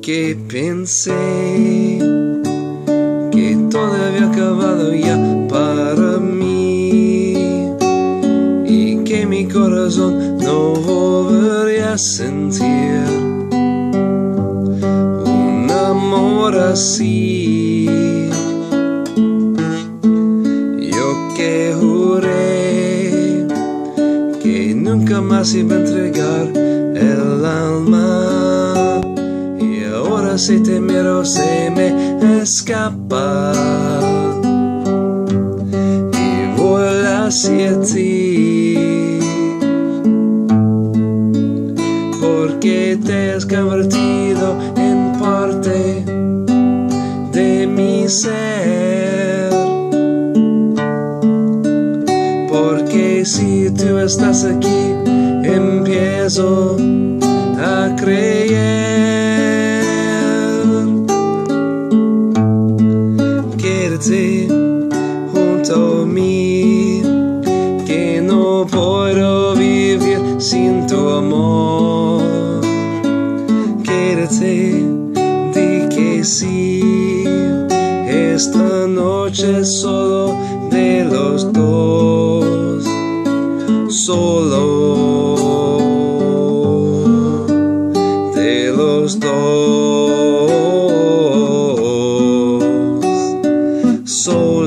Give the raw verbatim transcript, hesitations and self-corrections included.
que pensé que todo había acabado ya para mí y que mi corazón no volvería a sentir un amor así. Yo que juré que nunca más iba a entregar el alma, y ahora si te miro se me escapa y voy hacia ti, porque te has convertido en parte de mi ser. Porque si tú estás aquí, empiezo a creer. Quédate junto a mí, que no puedo vivir sin tu amor. Quédate, di que sí, esta noche es solo de los dos, solo de los dos, solo.